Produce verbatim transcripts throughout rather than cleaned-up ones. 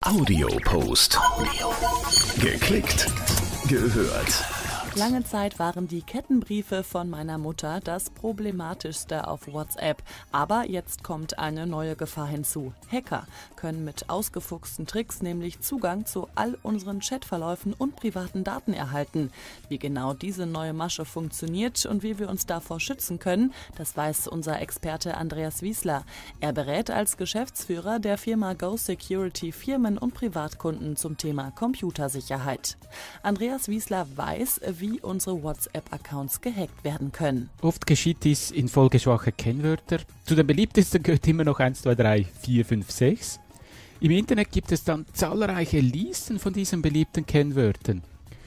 Audiopost. Geklickt, gehört. Lange Zeit waren die Kettenbriefe von meiner Mutter das Problematischste auf WhatsApp. Aber jetzt kommt eine neue Gefahr hinzu. Hacker können mit ausgefuchsten Tricks nämlich Zugang zu all unseren Chatverläufen und privaten Daten erhalten. Wie genau diese neue Masche funktioniert und wie wir uns davor schützen können, das weiß unser Experte Andreas Wiesler. Er berät als Geschäftsführer der Firma Go Security Firmen und Privatkunden zum Thema Computersicherheit. Andreas Wiesler weiß, wie wie unsere WhatsApp-Accounts gehackt werden können. Oft geschieht dies infolge schwacher Kennwörter. Zu den beliebtesten gehört immer noch eins, zwei, drei, vier, fünf, sechs. Im Internet gibt es dann zahlreiche Listen von diesen beliebten Kennwörtern.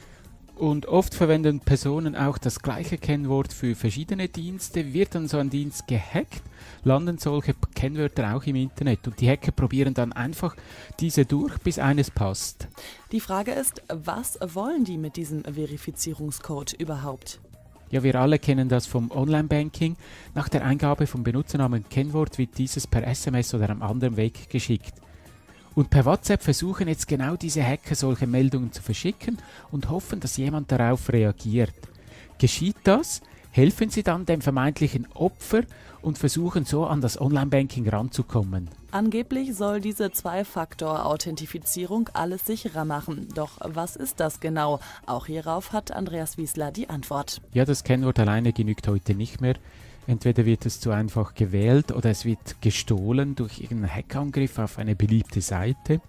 Und oft verwenden Personen auch das gleiche Kennwort für verschiedene Dienste. Wird dann so ein Dienst gehackt, landen solche Kennwörter auch im Internet. Und die Hacker probieren dann einfach diese durch, bis eines passt. Die Frage ist, was wollen die mit diesem Verifizierungscode überhaupt? Ja, wir alle kennen das vom Online-Banking. Nach der Eingabe von Benutzernamen und Kennwort wird dieses per S M S oder einem anderen Weg geschickt. Und per WhatsApp versuchen jetzt genau diese Hacker solche Meldungen zu verschicken und hoffen, dass jemand darauf reagiert. Geschieht das, helfen sie dann dem vermeintlichen Opfer und versuchen so an das Online-Banking ranzukommen. Angeblich soll diese Zwei-Faktor-Authentifizierung alles sicherer machen. Doch was ist das genau? Auch hierauf hat Andreas Wiesler die Antwort. Ja, das Kennwort alleine genügt heute nicht mehr. Entweder wird es zu einfach gewählt oder es wird gestohlen durch irgendeinen Hackangriff auf eine beliebte Seite.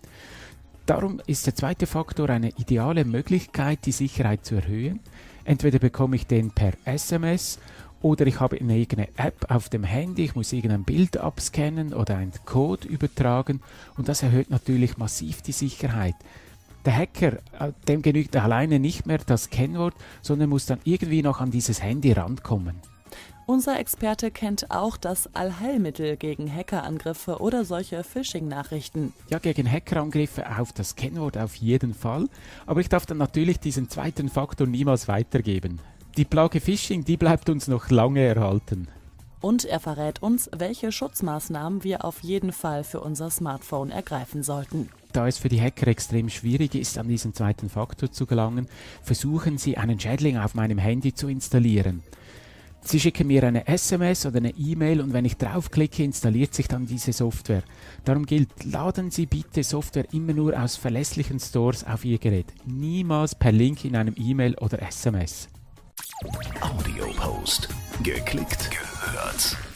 Darum ist der zweite Faktor eine ideale Möglichkeit, die Sicherheit zu erhöhen. Entweder bekomme ich den per S M S oder ich habe eine eigene App auf dem Handy, ich muss irgendein Bild abscannen oder einen Code übertragen und das erhöht natürlich massiv die Sicherheit. Der Hacker, dem genügt alleine nicht mehr das Kennwort, sondern muss dann irgendwie noch an dieses Handy rankommen. Unser Experte kennt auch das Allheilmittel gegen Hackerangriffe oder solche Phishing-Nachrichten. Ja, gegen Hackerangriffe auf das Kennwort auf jeden Fall, aber ich darf dann natürlich diesen zweiten Faktor niemals weitergeben. Die Plage Phishing, die bleibt uns noch lange erhalten. Und er verrät uns, welche Schutzmaßnahmen wir auf jeden Fall für unser Smartphone ergreifen sollten. Da es für die Hacker extrem schwierig ist, an diesen zweiten Faktor zu gelangen, versuchen sie, einen Schädling auf meinem Handy zu installieren. Sie schicken mir eine S M S oder eine E-Mail und wenn ich draufklicke, installiert sich dann diese Software. Darum gilt, laden Sie bitte Software immer nur aus verlässlichen Stores auf Ihr Gerät. Niemals per Link in einem E-Mail oder S M S. Audiopost. Geklickt, gehört.